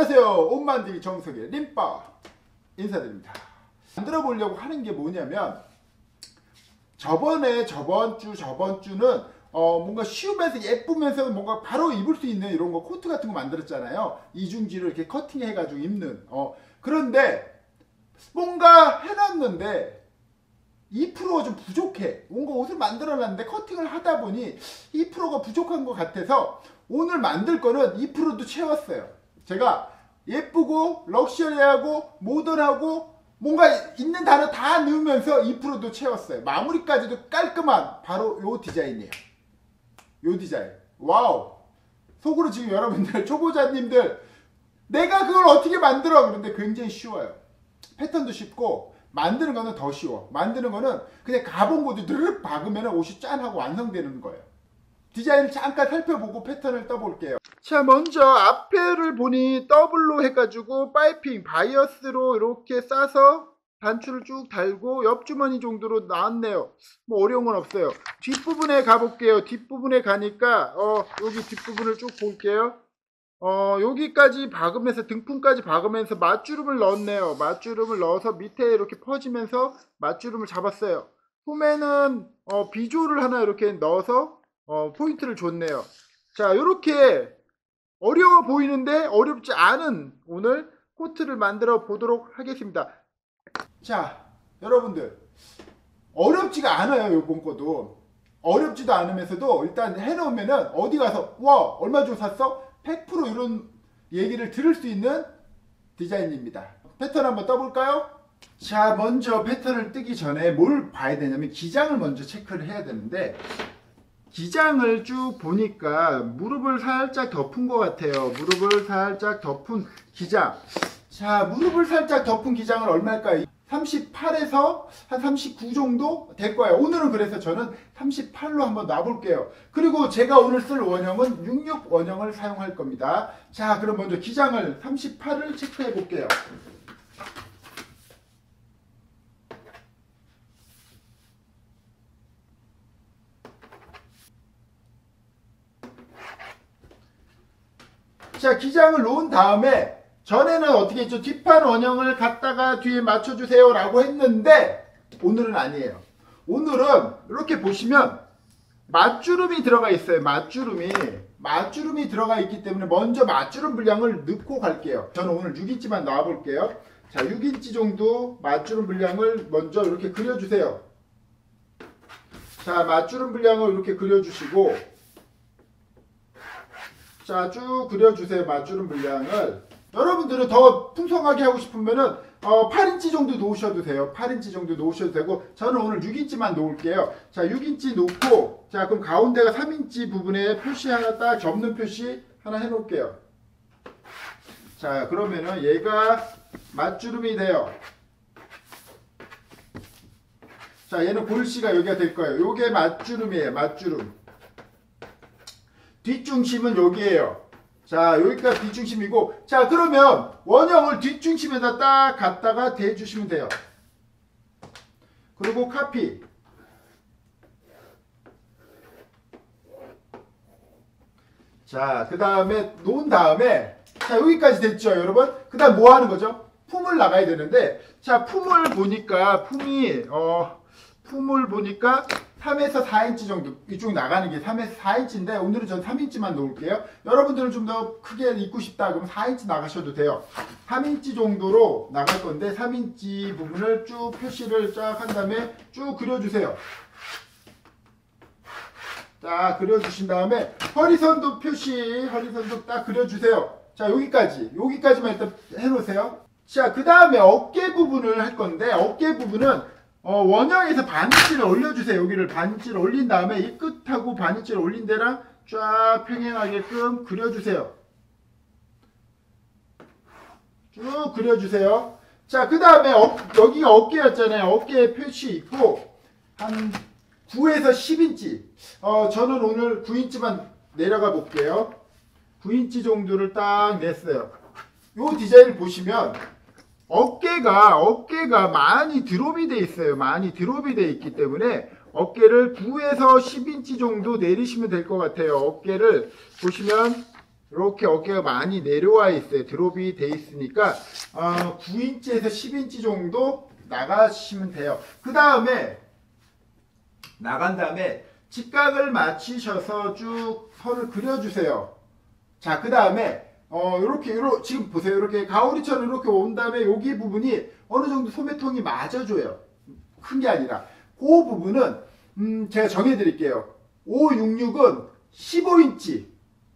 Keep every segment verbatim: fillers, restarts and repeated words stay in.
안녕하세요. 옷 만들기 정석의 림빠 인사드립니다. 만들어 보려고 하는 게 뭐냐면, 저번에 저번 주 저번 주는 어 뭔가 쉬우면서 예쁘면서 뭔가 바로 입을 수 있는 이런 거 코트 같은 거 만들었잖아요. 이중지를 이렇게 커팅 해가지고 입는. 어 그런데 뭔가 해놨는데 이 퍼센트가 좀 부족해. 뭔가 옷을 만들어 놨는데 커팅을 하다 보니 이 퍼센트가 부족한 것 같아서 오늘 만들 거는 이 퍼센트도 채웠어요. 제가 예쁘고 럭셔리하고 모던하고 뭔가 있는 단어 다 넣으면서 이 퍼센트도 채웠어요. 마무리까지도 깔끔한 바로 요 디자인이에요. 요 디자인. 와우. 속으로 지금 여러분들 초보자님들 내가 그걸 어떻게 만들어? 그런데 굉장히 쉬워요. 패턴도 쉽고 만드는 거는 더 쉬워. 만드는 거는 그냥 가봉고도 드르륵 박으면 옷이 짠 하고 완성되는 거예요. 디자인을 잠깐 살펴보고 패턴을 떠볼게요. 자, 먼저 앞에를 보니 더블로 해가지고 파이핑 바이어스로 이렇게 싸서 단추를 쭉 달고 옆주머니 정도로 나왔네요. 뭐 어려운 건 없어요. 뒷부분에 가볼게요. 뒷부분에 가니까 어 여기 뒷부분을 쭉 볼게요. 어 여기까지 박으면서 등품까지 박으면서 맞주름을 넣었네요. 맞주름을 넣어서 밑에 이렇게 퍼지면서 맞주름을 잡았어요. 소매는 어 비조를 하나 이렇게 넣어서 어 포인트를 줬네요. 자, 이렇게 어려워 보이는데 어렵지 않은 오늘 코트를 만들어 보도록 하겠습니다. 자, 여러분들 어렵지가 않아요. 요번 거도 어렵지도 않으면서도 일단 해놓으면은 어디 가서 와 얼마 주고 샀어? 백 퍼센트 이런 얘기를 들을 수 있는 디자인입니다. 패턴 한번 떠볼까요? 자, 먼저 패턴을 뜨기 전에 뭘 봐야 되냐면 기장을 먼저 체크를 해야 되는데, 기장을 쭉 보니까 무릎을 살짝 덮은 것 같아요. 무릎을 살짝 덮은 기장. 자, 무릎을 살짝 덮은 기장은 얼마일까요? 삼십팔에서 한 삼십구 정도 될 거예요. 오늘은 그래서 저는 삼십팔로 한번 놔볼게요. 그리고 제가 오늘 쓸 원형은 육십육 원형을 사용할 겁니다. 자, 그럼 먼저 기장을 삼십팔을 체크해 볼게요. 자, 기장을 놓은 다음에 전에는 어떻게 했죠? 뒷판 원형을 갖다가 뒤에 맞춰주세요 라고 했는데 오늘은 아니에요. 오늘은 이렇게 보시면 맞주름이 들어가 있어요. 맞주름이 맞주름이 들어가 있기 때문에 먼저 맞주름 분량을 넣고 갈게요. 저는 오늘 육 인치만 나와 볼게요. 자, 육 인치 정도 맞주름 분량을 먼저 이렇게 그려주세요. 자, 맞주름 분량을 이렇게 그려주시고, 자, 쭉 그려주세요. 맞주름 분량을. 여러분들은 더 풍성하게 하고 싶으면은 어, 팔 인치 정도 놓으셔도 돼요. 팔 인치 정도 놓으셔도 되고, 저는 오늘 육 인치만 놓을게요. 자, 육 인치 놓고, 자, 그럼 가운데가 삼 인치 부분에 표시 하나 딱 접는 표시 하나 해 놓을게요. 자, 그러면은 얘가 맞주름이 돼요. 자, 얘는 골씨가 여기가 될 거예요. 요게 맞주름이에요. 맞주름. 뒷중심은 여기에요. 자, 여기가 뒷중심이고, 자, 그러면 원형을 뒷중심에다 딱 갖다가 대주시면 돼요. 그리고 카피. 자, 그 다음에 놓은 다음에, 자, 여기까지 됐죠, 여러분? 그 다음 뭐 하는 거죠? 품을 나가야 되는데, 자, 품을 보니까 품이 어 품을 보니까 삼에서 사 인치 정도, 이쪽 나가는 게 삼에서 사 인치인데 오늘은 전 삼 인치만 놓을게요. 여러분들은 좀 더 크게 입고 싶다 그러면 사 인치 나가셔도 돼요. 삼 인치 정도로 나갈 건데 삼 인치 부분을 쭉 표시를 쫙 한 다음에 쭉 그려주세요. 자, 그려주신 다음에 허리선도 표시, 허리선도 딱 그려주세요. 자, 여기까지, 여기까지만 일단 해놓으세요. 자, 그 다음에 어깨 부분을 할 건데, 어깨 부분은 어, 원형에서 반인치를 올려주세요. 여기를 반인치를 올린 다음에 이 끝하고 반인치를 올린 데랑 쫙 평행하게끔 그려주세요. 쭉 그려주세요. 자, 그 다음에 어, 여기가 어깨였잖아요. 어깨에 표시 있고 한 구에서 십 인치. 어, 저는 오늘 구 인치만 내려가 볼게요. 구 인치 정도를 딱 냈어요. 요 디자인을 보시면 어깨가 어깨가 많이 드롭이 돼 있어요. 많이 드롭이 돼 있기 때문에 어깨를 구에서 십 인치 정도 내리시면 될 것 같아요. 어깨를 보시면 이렇게 어깨가 많이 내려와 있어요. 드롭이 돼 있으니까 어, 구 인치에서 십 인치 정도 나가시면 돼요. 그 다음에 나간 다음에 직각을 맞추셔서 쭉 선을 그려주세요. 자, 그 다음에 어, 요렇게, 요렇게, 지금 보세요. 이렇게 가오리처럼 이렇게 온 다음에 여기 부분이 어느 정도 소매통이 맞아줘요. 큰 게 아니라. 그 부분은, 음, 제가 정해드릴게요. 오백육십육은 십오 인치,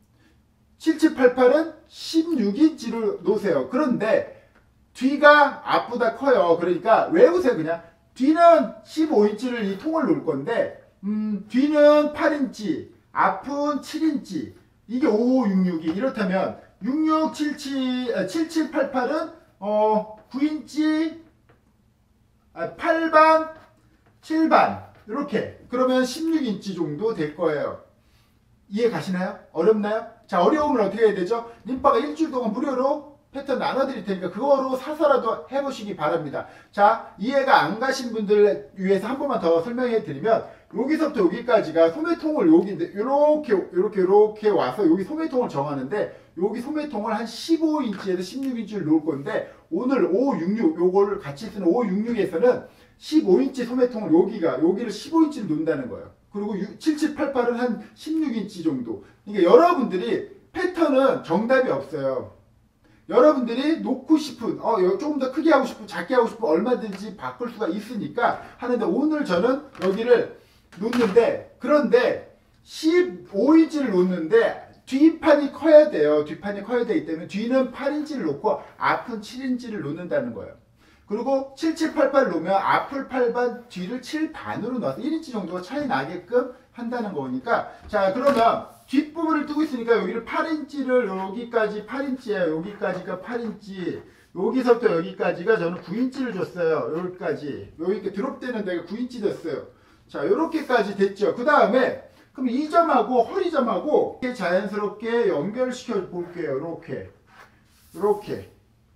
칠칠팔팔은 십육 인치를 놓으세요. 그런데 뒤가 앞보다 커요. 그러니까 외우세요, 그냥. 뒤는 십오 인치를 이 통을 놓을 건데, 음, 뒤는 팔 인치, 앞은 칠 인치. 이게 오백육십육이 이렇다면 육육, 칠칠, 칠칠팔팔은 어, 구 인치, 아, 팔 반, 칠 반 이렇게. 그러면 십육 인치 정도 될 거예요. 이해 가시나요? 어렵나요? 자, 어려우면 어떻게 해야 되죠? 림바가 일주일 동안 무료로 패턴 나눠드릴 테니까 그거로 사서라도 해보시기 바랍니다. 자, 이해가 안 가신 분들 위해서 한 번만 더 설명해 드리면, 여기서부터 여기까지가 소매통을 여기인데 요렇게 요렇게 요렇게 와서 여기 소매통을 정하는데, 여기 소매통을 한 십오 인치에서 십육 인치를 놓을 건데, 오늘 오백육십육 요거를 같이 쓰는 오백육십육에서는 십오 인치 소매통을 여기가 여기를 십오 인치를 놓는다는 거예요. 그리고 칠칠팔팔은 한 십육 인치 정도. 그러니까 여러분들이 패턴은 정답이 없어요. 여러분들이 놓고 싶은, 어, 조금 더 크게 하고 싶고 작게 하고 싶고 얼마든지 바꿀 수가 있으니까 하는데, 오늘 저는 여기를 놓는데, 그런데 십오 인치를 놓는데 뒷판이 커야 돼요. 뒷판이 커야 되기 때문에 뒤는 팔 인치를 놓고 앞은 칠 인치를 놓는다는 거예요. 그리고 칠칠팔팔을 놓으면 앞을 팔 반, 뒤를 칠 반으로 넣어서 일 인치 정도가 차이 나게끔 한다는 거니까, 자, 그러면 뒷부분을 뜨고 있으니까 여기를 팔 인치를, 여기까지 팔 인치예요. 여기까지가 팔 인치. 여기서부터 여기까지가 저는 구 인치를 줬어요. 여기까지. 여기 드롭되는 데가 구 인치 됐어요. 자, 요렇게까지 됐죠. 그 다음에 그럼 이 점하고 허리점하고 자연스럽게 연결시켜 볼게요. 요렇게. 요렇게.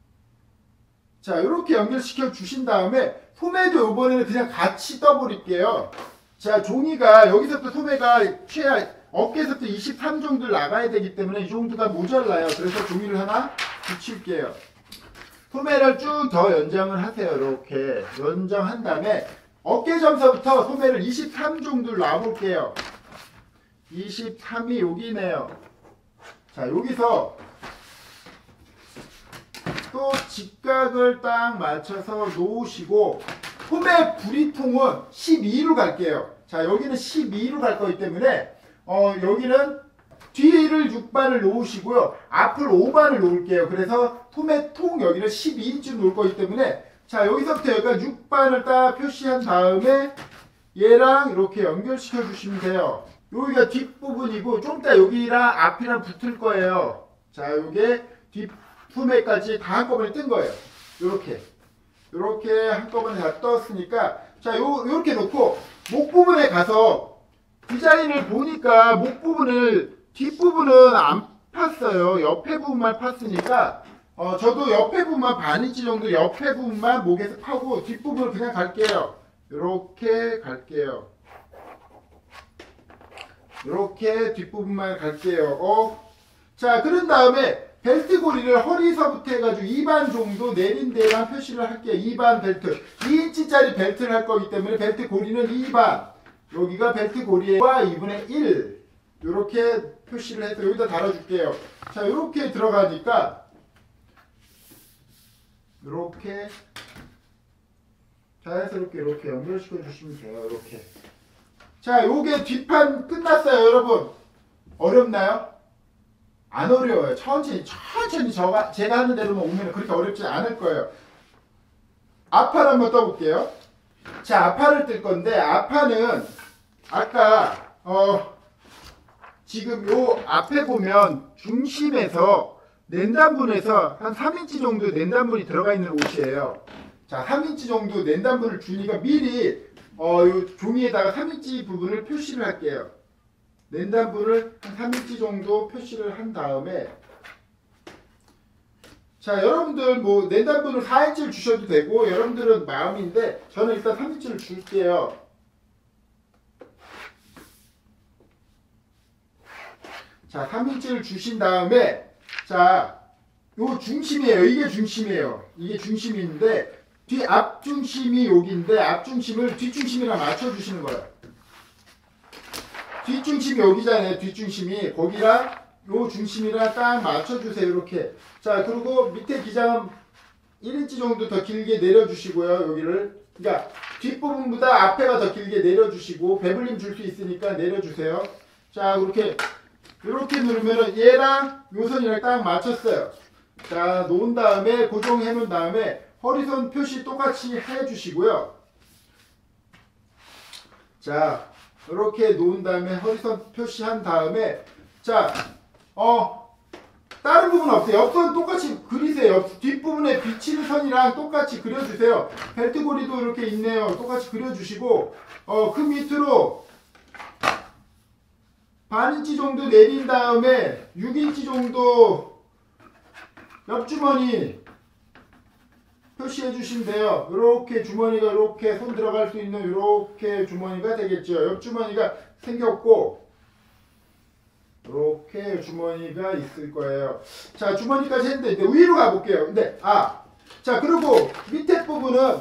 자, 요렇게 연결시켜 주신 다음에 소매도 이번에는 그냥 같이 떠버릴게요. 자, 종이가 여기서부터 소매가 최하 어깨에서부터 이십삼 정도 나가야 되기 때문에 이 정도가 모자라요. 그래서 종이를 하나 붙일게요. 소매를 쭉 더 연장을 하세요. 이렇게 연장한 다음에 어깨점서부터 소매를 이십삼 정도를 놔볼게요. 이십삼이 여기네요. 자, 여기서 또 직각을 딱 맞춰서 놓으시고, 소매 부리통은 십이로 갈게요. 자, 여기는 십이로 갈 거기 때문에 어, 여기는 뒤를 육 반을 놓으시고요. 앞을 오 반을 놓을게요. 그래서 소매통 여기를 십이 인치로 놓을 거기 때문에, 자, 여기서부터 여기가 육 반을 딱 표시한 다음에 얘랑 이렇게 연결시켜 주시면 돼요. 여기가 뒷부분이고 좀 이따 여기랑 앞이랑 붙을 거예요. 자, 요게 뒷 소매까지 다 한꺼번에 뜬 거예요. 요렇게 요렇게 한꺼번에 다 떴으니까, 자, 요, 요렇게 놓고 목 부분에 가서 디자인을 보니까 목 부분을, 뒷부분은 안 팠어요. 옆에 부분만 팠으니까 어, 저도 옆에 부분만 반 인치 정도 옆에 부분만 목에서 파고 뒷부분을 그냥 갈게요. 요렇게 갈게요. 요렇게 뒷부분만 갈게요. 어. 자, 그런 다음에 벨트 고리를 허리서부터 해가지고 이 반 정도 내린 데랑 표시를 할게요. 이 반 벨트. 이 인치짜리 벨트를 할 거기 때문에 벨트 고리는 이 반. 여기가 벨트 고리와 이분의 일. 요렇게 표시를 해서 여기다 달아줄게요. 자, 요렇게 들어가니까 요렇게 자연스럽게 이렇게 연결시켜 주시면 돼요. 이렇게. 자, 요게 뒷판 끝났어요, 여러분. 어렵나요? 안 어려워요. 천천히 천천히 저가, 제가 하는 대로만 오면 그렇게 어렵지 않을 거예요. 앞팔 한번 떠볼게요. 자, 앞팔을 뜰 건데, 앞팔은 아까 어 지금 요 앞에 보면 중심에서 낸단분에서 한 삼 인치 정도 낸단분이 들어가 있는 옷이에요. 자, 삼 인치 정도 낸단분을 주니까 미리 어, 요 종이에다가 삼 인치 부분을 표시를 할게요. 낸단분을 한 삼 인치 정도 표시를 한 다음에, 자, 여러분들 뭐 낸단분을 사 인치를 주셔도 되고 여러분들은 마음인데 저는 일단 삼 인치를 줄게요. 자, 삼 인치를 주신 다음에 자, 요 중심이에요. 이게 중심이에요. 이게 중심인데 뒤 앞중심이 여기인데 앞중심을 뒷중심이랑 맞춰주시는 거예요. 뒷중심이 여기잖아요. 뒷중심이 거기랑 요 중심이랑 딱 맞춰주세요. 이렇게. 자, 그리고 밑에 기장은 일 인치 정도 더 길게 내려주시고요. 여기를. 그러니까 뒷부분보다 앞에가 더 길게 내려주시고 배불림 줄 수 있으니까 내려주세요. 자, 그렇게 이렇게 누르면은 얘랑 요 선이랑 딱 맞췄어요. 자, 놓은 다음에 고정해 놓은 다음에 허리선 표시 똑같이 해 주시고요. 자, 이렇게 놓은 다음에 허리선 표시한 다음에 자, 어 다른 부분 없어요. 옆선 똑같이 그리세요. 옆, 뒷부분에 비치는 선이랑 똑같이 그려주세요. 벨트고리도 이렇게 있네요. 똑같이 그려주시고 어, 그 밑으로 반 인치 정도 내린 다음에 육 인치 정도 옆주머니 표시해 주시면 돼요. 이렇게 주머니가 이렇게 손 들어갈 수 있는 이렇게 주머니가 되겠죠. 옆주머니가 생겼고 이렇게 주머니가 있을 거예요. 자, 주머니까지 했는데 이제 위로 가볼게요. 근데 아, 자, 그리고 밑에 부분은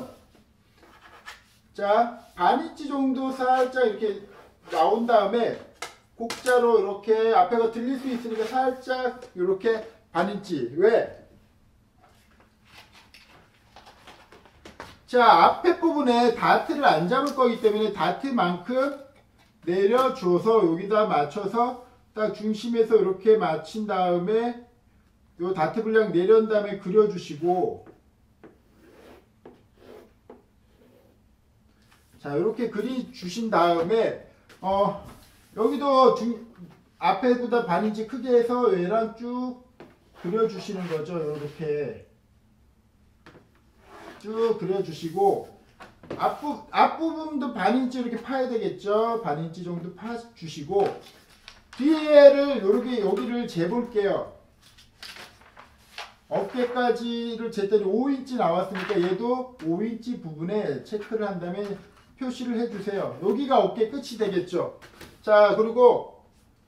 자, 반 인치 정도 살짝 이렇게 나온 다음에 곡자로 이렇게 앞에가 들릴 수 있으니까 살짝 이렇게 반 인치. 왜? 자, 앞에 부분에 다트를 안 잡을 거기 때문에 다트만큼 내려줘서 여기다 맞춰서 딱 중심에서 이렇게 맞춘 다음에 요 다트 분량 내려온 다음에 그려주시고 자, 이렇게 그리 주신 다음에 어 여기도 중, 앞에보다 반 인치 크게 해서 얘랑 쭉 그려주시는 거죠. 이렇게 쭉 그려주시고 앞부, 앞부분도 반 인치 이렇게 파야 되겠죠. 반 인치 정도 파주시고 뒤에를 이렇게 여기를 재볼게요. 어깨까지를 쟀더니 오 인치 나왔으니까 얘도 오 인치 부분에 체크를 한 다음에 표시를 해주세요. 여기가 어깨 끝이 되겠죠. 자, 그리고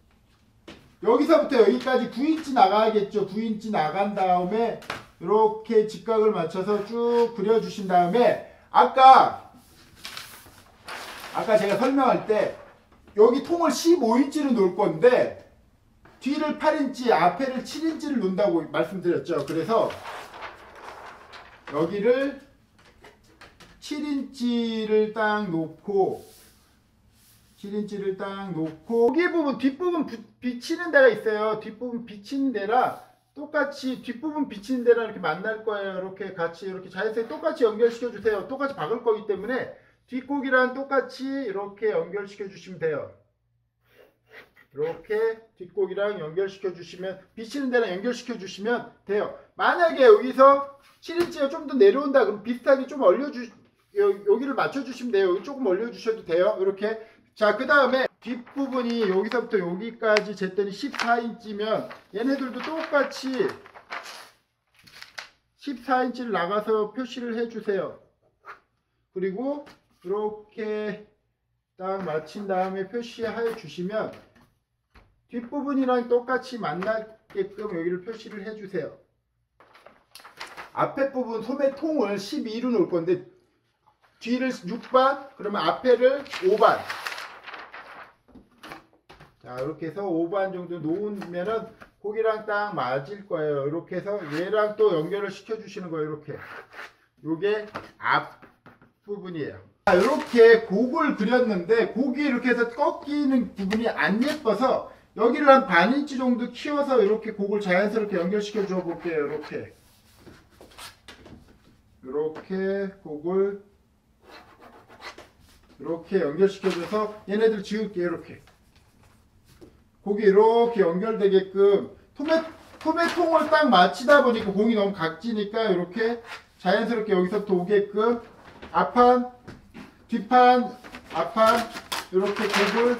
여기서부터 여기까지 구 인치 나가야겠죠. 구 인치 나간 다음에 이렇게 직각을 맞춰서 쭉 그려주신 다음에 아까 아까 제가 설명할 때 여기 통을 십오 인치를 놓을 건데 뒤를 팔 인치, 앞에를 칠 인치를 놓는다고 말씀드렸죠. 그래서 여기를 칠 인치를 딱 놓고 칠 인치를 딱 놓고 여기 부분 뒷부분 비치는 데가 있어요. 뒷부분 비치는 데라 똑같이 뒷부분 비치는 데랑 이렇게 만날 거예요. 이렇게 같이 이렇게 자연스럽게 똑같이 연결시켜 주세요. 똑같이 박을 거기 때문에 뒷고기랑 똑같이 이렇게 연결시켜 주시면 돼요. 이렇게 뒷고기랑 연결시켜 주시면 비치는 데랑 연결시켜 주시면 돼요. 만약에 여기서 칠 인치가 좀 더 내려온다 그럼 비슷하게 좀 올려주 여기를 맞춰 주시면 돼요. 여기 조금 올려 주셔도 돼요. 이렇게. 자, 그 다음에 뒷부분이 여기서부터 여기까지 쟀더니 십사 인치면 얘네들도 똑같이 십사 인치를 나가서 표시를 해주세요. 그리고 이렇게 딱 맞춘 다음에 표시해 주시면 뒷부분이랑 똑같이 만나게끔 여기를 표시를 해주세요. 앞에 부분 소매통을 십이로 놓을 건데 뒤를 육 반, 그러면 앞에를 오 반. 자, 이렇게 해서 오 반 정도 놓으면은 고기랑 딱 맞을 거예요. 이렇게 해서 얘랑 또 연결을 시켜주시는 거예요. 이렇게. 요게 앞 부분이에요. 자, 이렇게 곡을 그렸는데 곡이 이렇게 해서 꺾이는 부분이 안 예뻐서 여기를 한 반 인치 정도 키워서 이렇게 곡을 자연스럽게 연결시켜 줘 볼게요. 이렇게. 이렇게 곡을 이렇게 연결시켜줘서 얘네들 지울게요. 이렇게 곡이 이렇게 연결되게끔 소매, 소매통을 딱 맞추다 보니까 공이 너무 각지니까 이렇게 자연스럽게 여기서부터 오게끔 앞판, 뒷판, 앞판 이렇게 곡을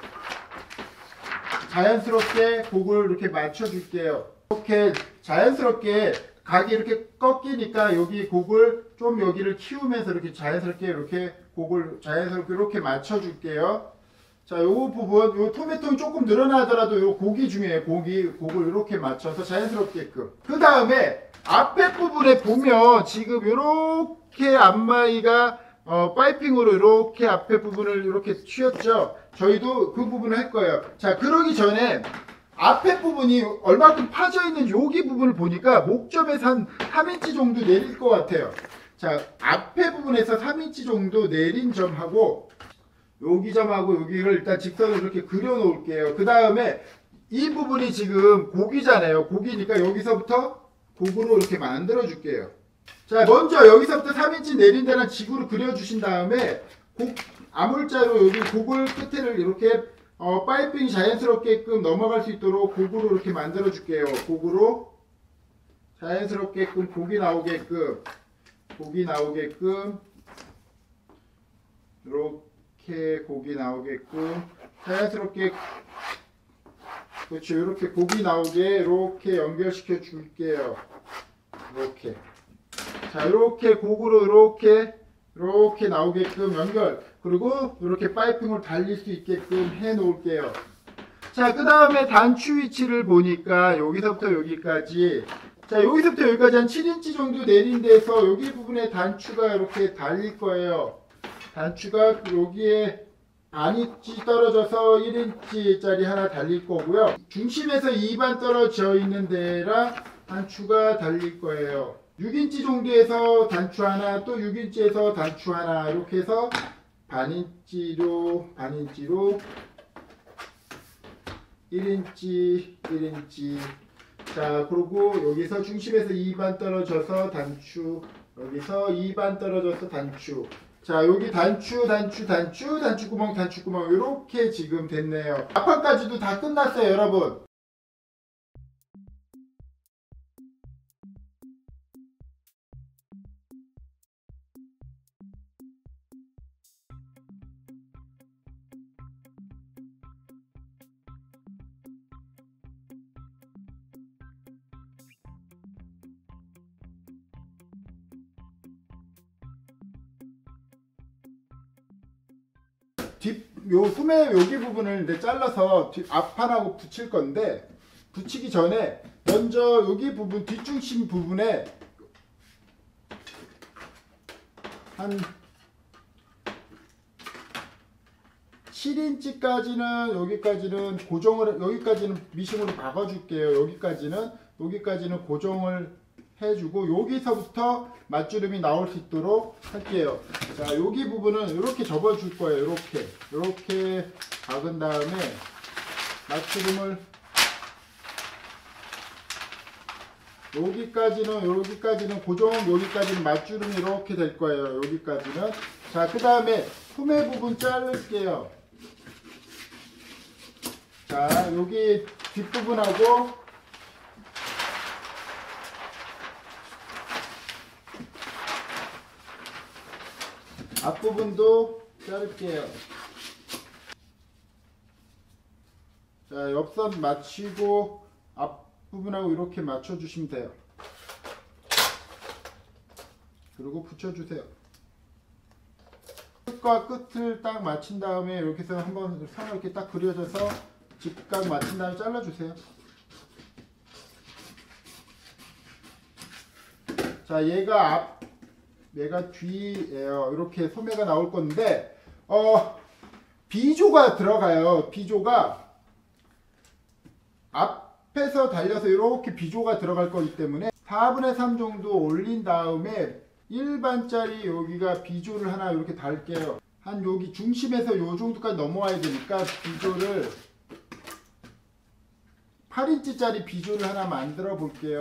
자연스럽게 곡을 이렇게 맞춰줄게요. 이렇게 자연스럽게 각이 이렇게 꺾이니까 여기 곡을 좀 여기를 키우면서 이렇게 자연스럽게 이렇게 곡을 자연스럽게 이렇게 맞춰줄게요. 자, 요 부분, 요 토마토는 조금 늘어나더라도 요 고기 중에 고기, 곡을 이렇게 맞춰서 자연스럽게끔. 그 다음에 앞에 부분에 보면 지금 요렇게 앞마이가 어, 파이핑으로 이렇게 앞에 부분을 이렇게 휘었죠. 저희도 그 부분을 할 거예요. 자, 그러기 전에 앞에 부분이 얼마큼 파져 있는 여기 부분을 보니까 목점에서 한 삼 인치 정도 내릴 것 같아요. 자, 앞에 부분에서 삼 인치 정도 내린 점하고 여기 점하고 여기를 일단 직선으로 이렇게 그려 놓을게요. 그 다음에 이 부분이 지금 고기잖아요. 고기니까 여기서부터 곡으로 이렇게 만들어 줄게요. 자, 먼저 여기서부터 삼 인치 내린 데는 지구를 그려 주신 다음에 곡, 아물자로 여기 곡을 끝에를 이렇게 어, 파이핑이 자연스럽게끔 넘어갈 수 있도록 곡으로 이렇게 만들어 줄게요. 곡으로 자연스럽게끔 곡이 나오게끔 곡이 나오게끔 이렇게 곡이 나오게끔 자연스럽게 그렇죠. 이렇게 곡이 나오게 이렇게 연결시켜 줄게요. 이렇게 자, 이렇게 곡으로 이렇게 이렇게 나오게끔 연결, 그리고 이렇게 파이핑을 달릴 수 있게끔 해 놓을게요. 자, 그 다음에 단추 위치를 보니까 여기서부터 여기까지, 자, 여기서부터 여기까지 한 칠 인치 정도 내린 데서 여기 부분에 단추가 이렇게 달릴 거예요. 단추가 여기에 반 인치 떨어져서 일 인치짜리 하나 달릴 거고요. 중심에서 이 반 떨어져 있는 데랑 단추가 달릴 거예요. 육 인치 정도에서 단추 하나, 또 육 인치에서 단추 하나, 이렇게 해서 반 인치로 반 인치로 일 인치 일 인치. 자, 그리고 여기서 중심에서 이 반 떨어져서 단추, 여기서 이 반 떨어져서 단추. 자, 여기 단추 단추 단추 단추구멍 단추구멍 이렇게 지금 됐네요. 앞판까지도 다 끝났어요, 여러분. 뒷, 요 소매 여기 부분을 이제 잘라서 뒷, 앞판하고 붙일 건데, 붙이기 전에 먼저 여기 부분 뒷중심 부분에 한 칠 인치까지는 여기까지는 고정을, 여기까지는 미싱으로 박아줄게요. 여기까지는 여기까지는 고정을 해주고 여기서부터 맞주름이 나올 수 있도록 할게요. 자, 여기 부분은 이렇게 접어줄 거예요. 이렇게 이렇게 박은 다음에 맞주름을 여기까지는 여기까지는 고정, 여기까지는 맞주름이 이렇게 될 거예요. 여기까지는. 자, 그 다음에 소매 부분 자를게요. 자, 여기 뒷부분하고 앞부분도 자를게요. 자, 옆선 맞추고 앞부분하고 이렇게 맞춰주시면 돼요. 그리고 붙여주세요. 끝과 끝을 딱 맞춘 다음에 이렇게 해서 한번 선을 이렇게 딱 그려줘서 직각 맞춘 다음에 잘라주세요. 자, 얘가 앞, 얘가 뒤에요. 이렇게 소매가 나올 건데, 어, 비조가 들어가요. 비조가 앞에서 달려서 이렇게 비조가 들어갈 거기 때문에 사분의 삼 정도 올린 다음에 일반짜리 여기가 비조를 하나 이렇게 달게요. 한 여기 중심에서 요 정도까지 넘어와야 되니까 비조를 팔 인치짜리 비조를 하나 만들어 볼게요.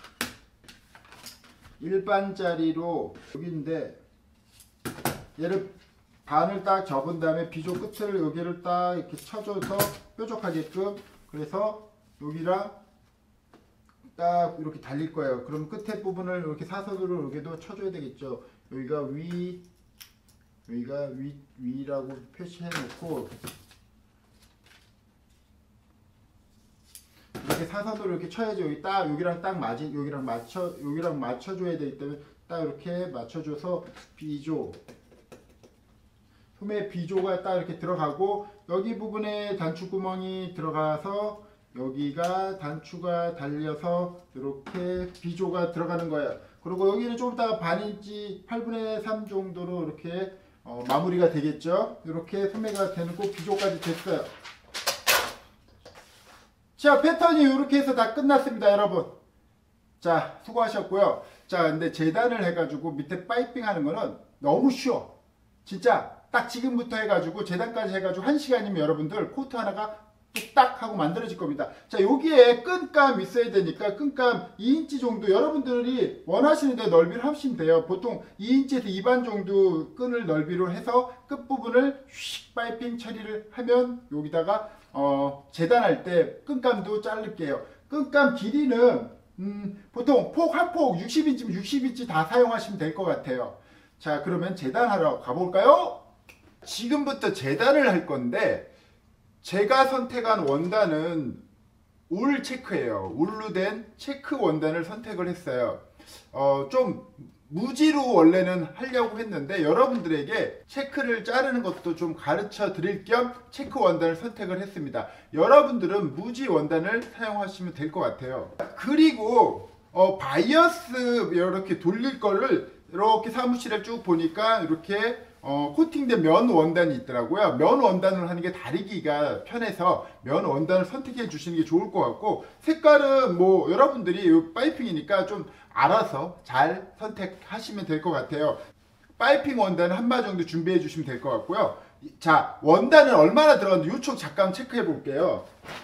일반짜리로 여기인데 얘를 반을 딱 접은 다음에 비조 끝을 여기를 딱 이렇게 쳐줘서 뾰족하게끔, 그래서 여기랑 딱 이렇게 달릴 거예요. 그럼 끝에 부분을 이렇게 사선으로 여기도 쳐줘야 되겠죠. 여기가 위, 여기가 위, 위라고 표시해 놓고 이렇게 사선으로 이렇게 쳐야죠. 여기 딱 여기랑 딱 맞이, 여기랑 맞춰, 여기랑 맞춰줘야 되기 때문에 딱 이렇게 맞춰줘서 비조, 소매 비조가 딱 이렇게 들어가고, 여기 부분에 단추 구멍이 들어가서 여기가 단추가 달려서 이렇게 비조가 들어가는 거예요. 그리고 여기는 좀 이따 반인치 팔분의 삼 정도로 이렇게 어, 마무리가 되겠죠. 이렇게 소매가 되는 꼭 비조까지 됐어요. 자, 패턴이 이렇게 해서 다 끝났습니다, 여러분. 자, 수고하셨고요. 자, 근데 재단을 해가지고 밑에 파이핑 하는 거는 너무 쉬워. 진짜 딱 지금부터 해가지고 재단까지 해가지고 한 시간이면 여러분들 코트 하나가 뚝딱 하고 만들어질 겁니다. 자, 여기에 끈감 있어야 되니까 끈감 이 인치 정도 여러분들이 원하시는 데 넓이를 하시면 돼요. 보통 이 인치에서 이 반 정도 끈을 넓이로 해서 끝부분을 휙 파이핑 처리를 하면 여기다가 어, 재단할 때 끈감도 자를게요. 끈감 길이는 음, 보통 폭 한 폭 육십 인치면 육십 인치 다 사용하시면 될 것 같아요. 자, 그러면 재단하러 가볼까요? 지금부터 재단을 할 건데 제가 선택한 원단은 울 체크예요. 울로 된 체크 원단을 선택을 했어요. 어, 좀 무지로 원래는 하려고 했는데 여러분들에게 체크를 자르는 것도 좀 가르쳐 드릴 겸 체크 원단을 선택을 했습니다. 여러분들은 무지 원단을 사용하시면 될 것 같아요. 그리고 어, 바이어스 이렇게 돌릴 거를 이렇게 사무실에 쭉 보니까 이렇게 어, 코팅된 면 원단이 있더라고요. 면 원단을 하는 게 다리기가 편해서 면 원단을 선택해 주시는 게 좋을 것 같고, 색깔은 뭐 여러분들이 파이핑이니까 좀 알아서 잘 선택하시면 될 것 같아요. 파이핑 원단은 한 마 정도 준비해 주시면 될 것 같고요. 자, 원단은 얼마나 들어갔는지 요쪽 잠깐 체크해 볼게요.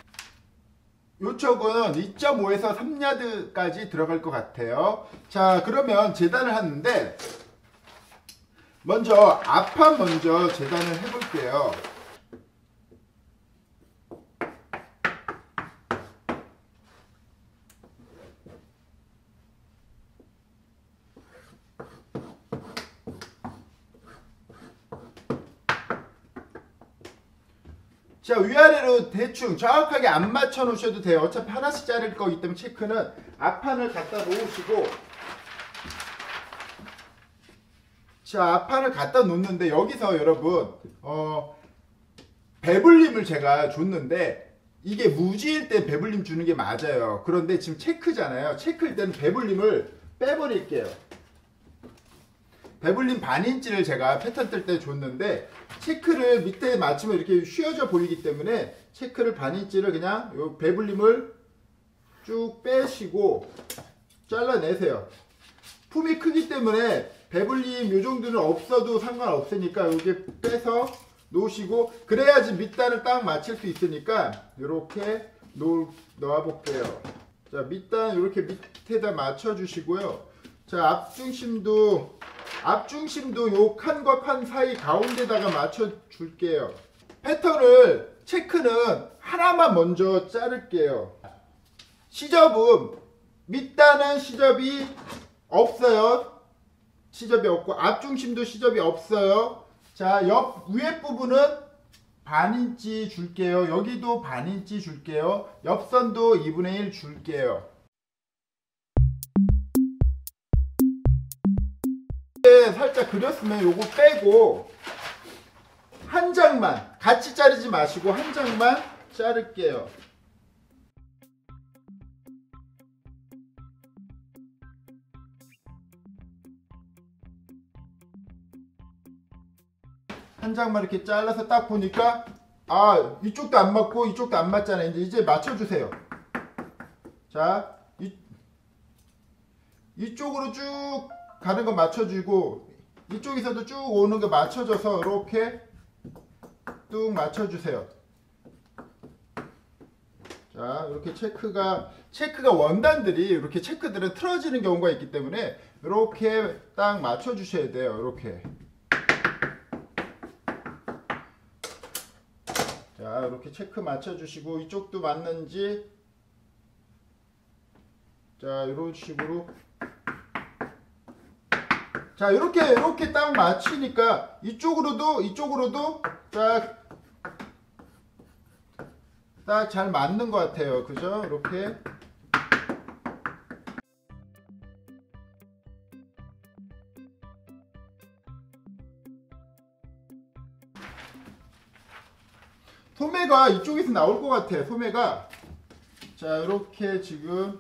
요쪽은 이 점 오에서 삼 야드까지 들어갈 것 같아요. 자, 그러면 재단을 하는데 먼저 앞판 먼저 재단을 해볼게요. 자, 위아래로 대충 정확하게 안 맞춰 놓으셔도 돼요. 어차피 하나씩 자를 거기 때문에 체크는 앞판을 갖다 놓으시고, 자, 앞판을 갖다 놓는데 여기서 여러분 어, 배불림을 제가 줬는데 이게 무지일 때 배불림 주는 게 맞아요. 그런데 지금 체크잖아요. 체크일 때는 배불림을 빼버릴게요. 배불림 반인치를 제가 패턴 뜰 때 줬는데 체크를 밑에 맞추면 이렇게 휘어져 보이기 때문에 체크를 반인치를 그냥 요 배불림을 쭉 빼시고 잘라내세요. 품이 크기 때문에 배불림 요 정도는 없어도 상관없으니까 이렇게 빼서 놓으시고, 그래야지 밑단을 딱 맞출 수 있으니까 이렇게 넣어 볼게요. 자, 밑단 이렇게 밑에다 맞춰 주시고요. 자, 앞중심도 앞중심도 요 칸과 칸 사이 가운데다가 맞춰 줄게요. 패턴을 체크는 하나만 먼저 자를게요. 시접은 밑단은 시접이 없어요. 시접이 없고 앞중심도 시접이 없어요. 자, 옆 위에 부분은 반인치 줄게요. 여기도 반인치 줄게요. 옆선도 이분의 일 줄게요. 살짝 그렸으면 요거 빼고 한 장만 같이 자르지 마시고 한 장만 자를게요. 한 장만 이렇게 잘라서 딱 보니까 아, 이쪽도 안 맞고 이쪽도 안 맞잖아요. 이제 이제 맞춰주세요. 자, 이, 이쪽으로 쭉 가는 거 맞춰주고 이쪽에서도 쭉 오는 거 맞춰줘서 이렇게 뚝 맞춰주세요. 자, 이렇게 체크가 체크가 원단들이 이렇게 체크들은 틀어지는 경우가 있기 때문에 이렇게 딱 맞춰주셔야 돼요. 이렇게. 자, 이렇게 체크 맞춰주시고 이쪽도 맞는지, 자, 이런 식으로, 자, 이렇게 이렇게 딱 맞추니까 이쪽으로도 이쪽으로도 딱 딱 잘 맞는 것 같아요. 그죠? 이렇게. 소매가 이쪽에서 나올 것 같아. 소매가. 자, 이렇게 지금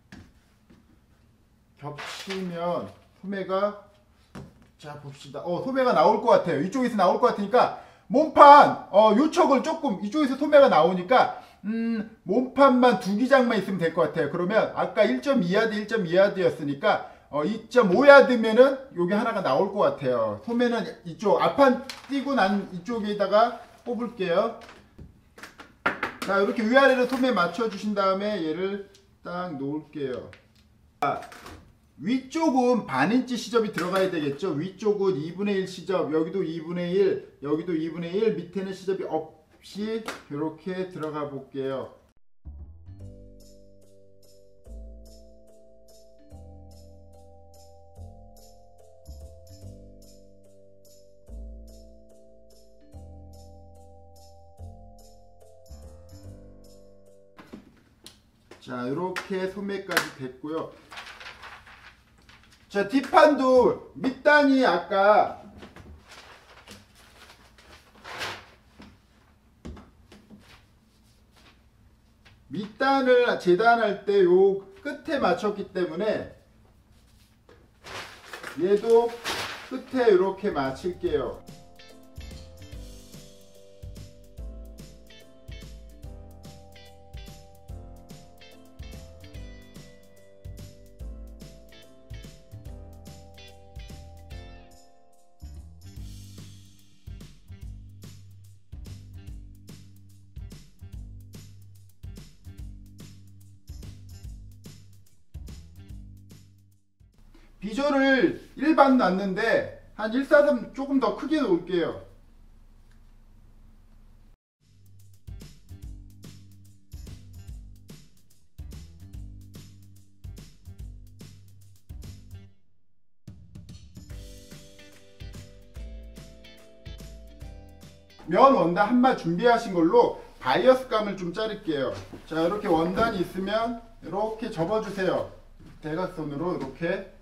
겹치면 소매가, 자 봅시다. 어, 소매가 나올 것 같아요. 이쪽에서 나올 것 같으니까 몸판 어, 요척을 조금, 이쪽에서 소매가 나오니까 음, 몸판만 두 기장만 있으면 될 것 같아요. 그러면 아까 일 점 이 야드 일 점 이 야드였으니까 어, 이 점 오 야드면은 요게 하나가 나올 것 같아요. 소매는 이쪽 앞판 띄고 난 이쪽에다가 뽑을게요. 자, 이렇게 위아래로 소매 맞춰 주신 다음에 얘를 딱 놓을게요. 자, 위쪽은 반인치 시접이 들어가야 되겠죠. 위쪽은 이분의 일 시접, 여기도 이분의 일, 여기도 이분의 일, 밑에는 시접이 없이 이렇게 들어가 볼게요. 자, 이렇게 소매까지 됐고요. 자, 뒷판도 밑단이 아까 밑단을 재단할 때 요 끝에 맞췄기 때문에 얘도 끝에 이렇게 맞출게요. 비조를 일반 놨는데 한 일 사 삼 조금 더 크게 놓을게요. 면 원단 한 말 준비하신 걸로 바이어스 감을 좀 자를게요. 자, 이렇게 원단이 있으면 이렇게 접어주세요. 대각선으로 이렇게.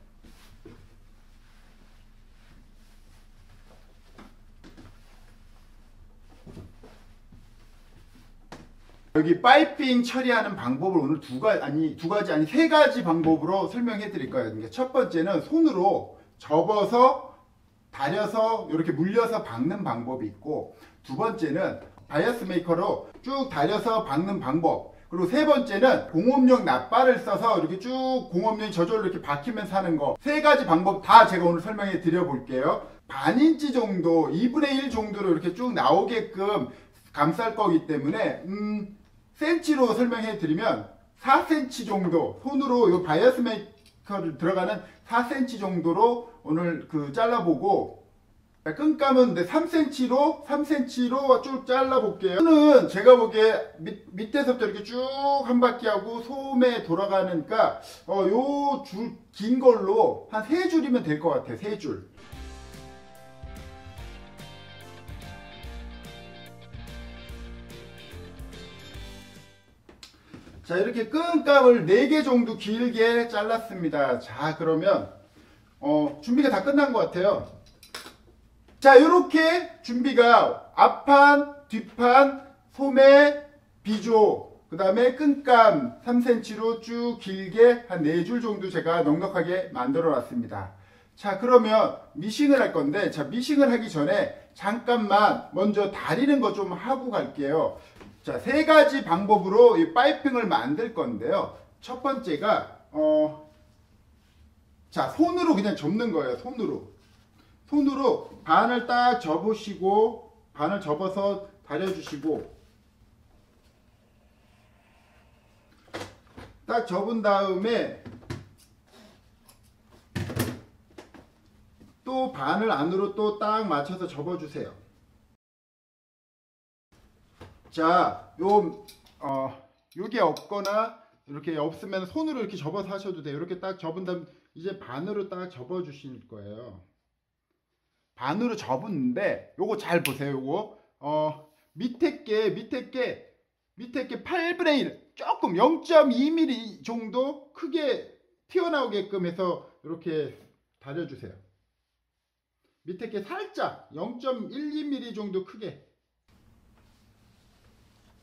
여기 파이핑 처리하는 방법을 오늘 두 가지 아니 두 가지 아니 세 가지 방법으로 설명해 드릴 거예요. 그러니까 첫 번째는 손으로 접어서 다려서 이렇게 물려서 박는 방법이 있고, 두 번째는 바이어스 메이커로 쭉 다려서 박는 방법, 그리고 세 번째는 공업용 납발을 써서 이렇게 쭉 공업용이 저절로 이렇게 박히면서 하는 거. 세 가지 방법 다 제가 오늘 설명해 드려 볼게요. 반 인치 정도, 이분의 일 정도로 이렇게 쭉 나오게끔 감쌀 거기 때문에 음, 센치로 설명해 드리면 사 센치 정도, 손으로 이 바이어스 메이커를 들어가는 사 센치 정도로 오늘 그 잘라보고, 끈감은 삼 센치로 삼 센치로 쭉 잘라볼게요. 끈은 제가 보기에 밑, 밑에서부터 이렇게 쭉 한 바퀴 하고 소매 돌아가니까 어, 요 줄 긴 걸로 한 세 줄이면 될 것 같아요. 세 줄. 자, 이렇게 끈감을 네 개 정도 길게 잘랐습니다. 자, 그러면 어, 준비가 다 끝난 것 같아요. 자, 이렇게 준비가 앞판, 뒷판, 소매, 비조, 그 다음에 끈감 삼 센치로 쭉 길게 한 네 줄 정도 제가 넉넉하게 만들어 놨습니다. 자, 그러면 미싱을 할 건데, 자, 미싱을 하기 전에 잠깐만 먼저 다리는 거 좀 하고 갈게요. 자, 세 가지 방법으로 이 파이핑을 만들 건데요. 첫 번째가 어, 자, 손으로 그냥 접는 거예요. 손으로. 손으로 반을 딱 접으시고, 반을 접어서 다려주시고, 딱 접은 다음에 또 반을 안으로 또 딱 맞춰서 접어주세요. 자, 요, 어, 요게 없거나 이렇게 없으면 손으로 이렇게 접어서 하셔도 돼요. 이렇게 딱 접은 다음 이제 반으로 딱 접어 주실 거예요. 반으로 접었는데 요거 잘 보세요. 요거 어, 밑에 게 밑에 게 밑에 게 팔분의 일, 조금 영 점 이 밀리미터 정도 크게 튀어나오게끔 해서 이렇게 다려주세요. 밑에 게 살짝 영 점 일이 밀리미터 정도 크게.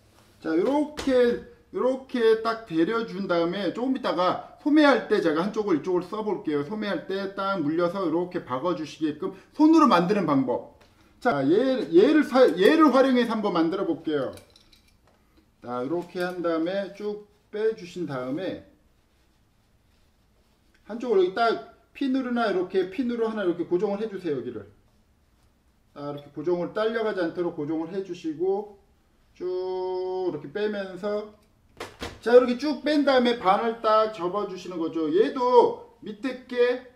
자, 요렇게 요렇게 딱 데려준 다음에 조금 있다가 소매할 때 제가 한쪽을 이쪽을 써볼게요. 소매할 때 딱 물려서 이렇게 박아주시게끔 손으로 만드는 방법. 자, 얘, 얘를 사, 얘를 활용해서 한번 만들어 볼게요. 자, 이렇게 한 다음에 쭉 빼주신 다음에 한쪽으로 여기 딱 핀으로나 이렇게 핀으로 하나 이렇게 고정을 해주세요. 여기를 딱 이렇게 고정을 딸려가지 않도록 고정을 해주시고 쭉 이렇게 빼면서, 자, 이렇게 쭉 뺀 다음에 반을 딱 접어 주시는 거죠. 얘도 밑에 게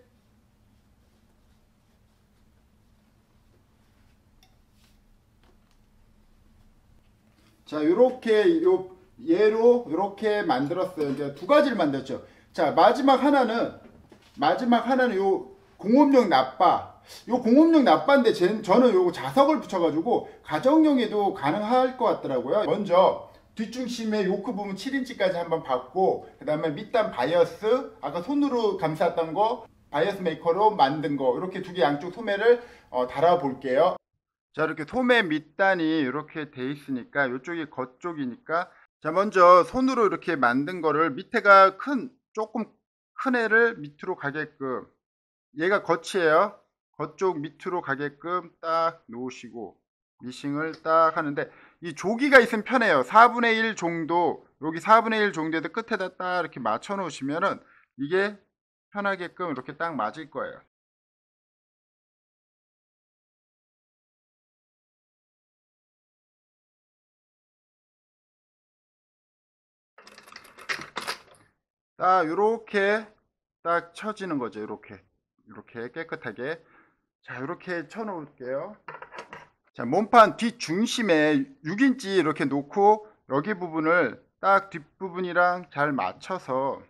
자, 요렇게 요 얘로 요렇게 만들었어요. 이제 두 가지를 만들었죠. 자, 마지막 하나는 마지막 하나는 요 공업용 납바. 요 공업용 납바인데 제, 저는 요거 자석을 붙여가지고 가정용에도 가능할 것 같더라고요. 먼저 뒷중심에 요크 부분 칠 인치까지 한번 받고, 그 다음에 밑단 바이어스, 아까 손으로 감쌌던 거 바이어스 메이커로 만든 거, 이렇게 두 개 양쪽 소매를 어, 달아 볼게요. 자, 이렇게 소매 밑단이 이렇게 돼 있으니까 이쪽이 겉쪽이니까, 자, 먼저 손으로 이렇게 만든 거를 밑에가 큰 조금 큰 애를 밑으로 가게끔, 얘가 겉이에요. 겉쪽 밑으로 가게끔 딱 놓으시고 미싱을 딱 하는데, 이 조기가 있으면 편해요. 사분의 일 정도, 여기 사분의 일 정도에도 끝에다 딱 이렇게 맞춰 놓으시면은 이게 편하게끔 이렇게 딱 맞을 거예요. 딱 요렇게 딱 쳐지는 거죠. 요렇게 이렇게 깨끗하게. 자, 이렇게 쳐 놓을게요. 자, 몸판 뒷중심에 육 인치 이렇게 놓고 여기 부분을 딱 뒷부분이랑 잘 맞춰서,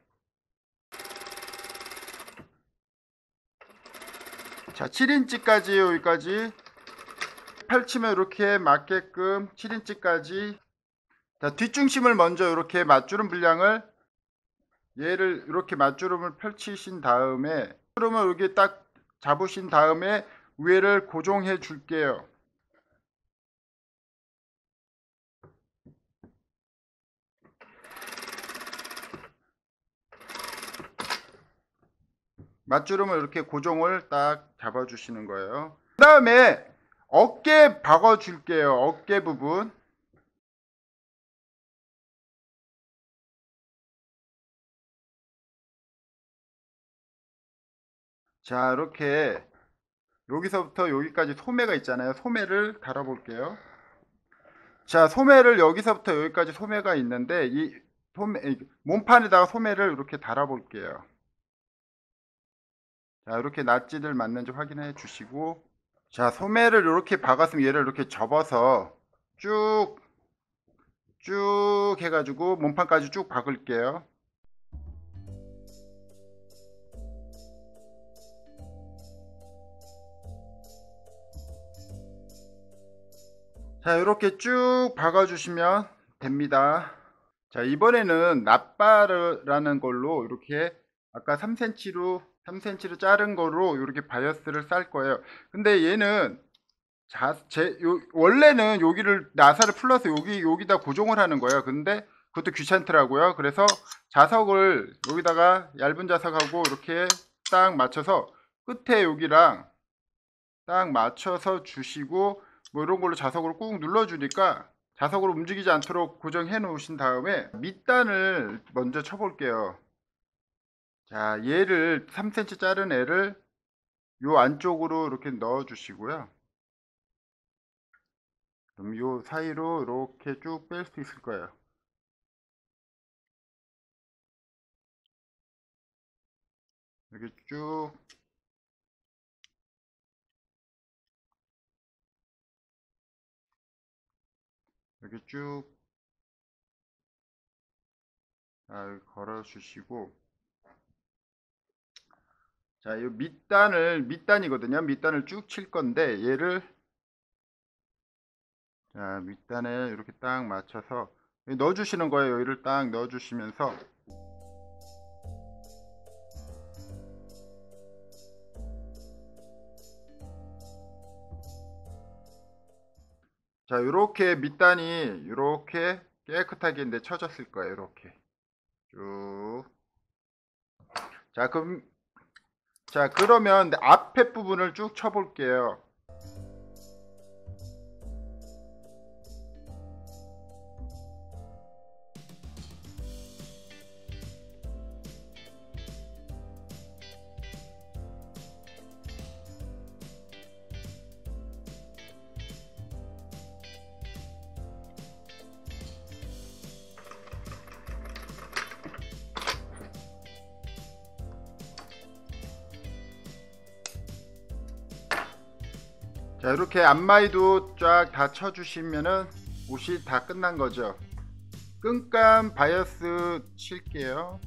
자, 칠 인치까지 여기까지 펼치면 이렇게 맞게끔 칠 인치까지. 자, 뒷중심을 먼저 이렇게 맞주름 분량을, 얘를 이렇게 맞주름을 펼치신 다음에 그러면 여기 딱 잡으신 다음에 위에를 고정해 줄게요. 맞주름을 이렇게 고정을 딱 잡아 주시는 거예요. 그 다음에 어깨 박아 줄게요. 어깨 부분. 자, 이렇게 여기서부터 여기까지 소매가 있잖아요. 소매를 달아 볼게요. 자, 소매를 여기서부터 여기까지 소매가 있는데, 이 소매, 몸판에다가 소매를 이렇게 달아 볼게요. 자, 이렇게 낫지를 맞는지 확인해 주시고, 자, 소매를 이렇게 박았으면 얘를 이렇게 접어서 쭉 쭉 해가지고 몸판까지 쭉 박을게요. 자, 이렇게 쭉 박아 주시면 됩니다. 자, 이번에는 납바라는 걸로 이렇게 아까 삼 센티미터로 삼 센티미터로 자른 거로 이렇게 바이어스를 쌀 거예요. 근데 얘는 자, 제, 요, 원래는 여기를 나사를 풀러서 여기 여기다 고정을 하는 거예요. 근데 그것도 귀찮더라고요. 그래서 자석을 여기다가 얇은 자석하고 이렇게 딱 맞춰서 끝에 여기랑 딱 맞춰서 주시고, 뭐 이런 걸로 자석으로 꾹 눌러 주니까 자석으로 움직이지 않도록 고정해 놓으신 다음에 밑단을 먼저 쳐 볼게요. 자, 얘를 삼 센티미터 자른 애를 요 안쪽으로 이렇게 넣어 주시고요. 그럼 요 사이로 이렇게 쭉 뺄 수 있을 거예요. 이렇게 쭉 이렇게 쭉 잘 걸어 주시고, 자, 이 밑단을 밑단이거든요. 밑단을 쭉 칠 건데 얘를, 자, 밑단에 이렇게 딱 맞춰서 넣어 주시는 거예요. 여기를 딱 넣어 주시면서, 자, 요렇게 밑단이 요렇게 깨끗하게 이제 쳐졌을 거예요. 이렇게 쭉. 자 그럼 자 그러면 앞에 부분을 쭉 쳐볼게요. 자 이렇게 앞마이도 쫙 다 쳐주시면은 옷이 다 끝난 거죠. 끈감 바이어스 칠게요.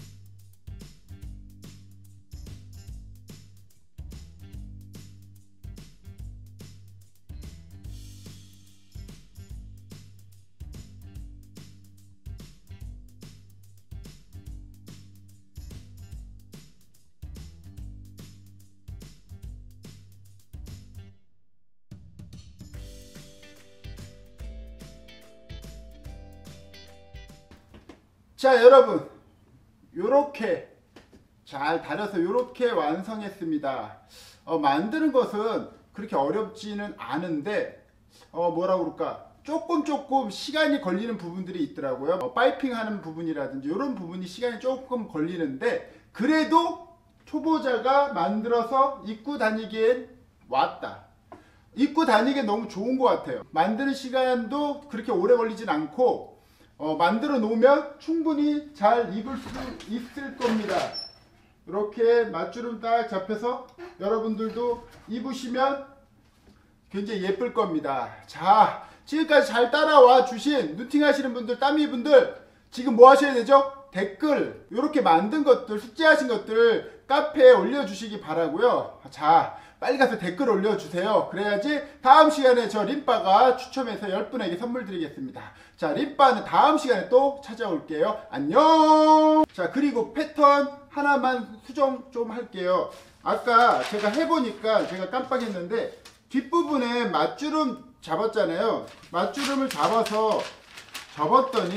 자 여러분 요렇게 잘 다려서 요렇게 완성했습니다. 어, 만드는 것은 그렇게 어렵지는 않은데 어, 뭐라 그럴까 조금 조금 시간이 걸리는 부분들이 있더라고요. 어, 파이핑 하는 부분이라든지 이런 부분이 시간이 조금 걸리는데 그래도 초보자가 만들어서 입고 다니기엔 왔다. 입고 다니기엔 너무 좋은 것 같아요. 만드는 시간도 그렇게 오래 걸리진 않고 어, 만들어 놓으면 충분히 잘 입을 수 있을 겁니다. 이렇게 맞주름 딱 잡혀서 여러분들도 입으시면 굉장히 예쁠 겁니다. 자 지금까지 잘 따라와 주신 누팅 하시는 분들, 땀이 분들 지금 뭐 하셔야 되죠? 댓글 이렇게 만든 것들, 숙제하신 것들 카페에 올려주시기 바라고요. 자 빨리 가서 댓글 올려주세요. 그래야지 다음 시간에 저 림바가 추첨해서 열 분에게 선물 드리겠습니다. 자 림바는 다음 시간에 또 찾아올게요. 안녕. 자 그리고 패턴 하나만 수정 좀 할게요. 아까 제가 해보니까 제가 깜빡했는데 뒷부분에 맞주름 잡았잖아요. 맞주름을 잡아서 접었더니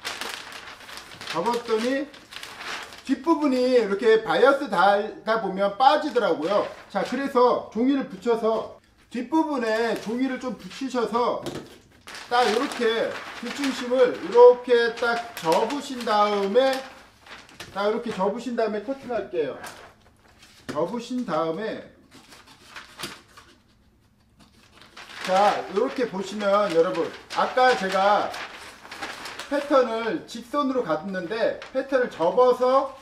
접었더니 뒷부분이 이렇게 바이어스 달다 보면 빠지더라고요. 자 그래서 종이를 붙여서 뒷부분에 종이를 좀 붙이셔서 딱 이렇게 뒷중심을 이렇게 딱 접으신 다음에 딱 이렇게 접으신 다음에 커팅할게요. 접으신 다음에 자 이렇게 보시면 여러분 아까 제가 패턴을 직선으로 갔는데 패턴을 접어서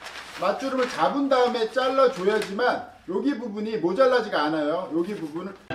맞주름을 잡은 다음에 잘라 줘야지만 여기 부분이 모자라지가 않아요. 여기 부분을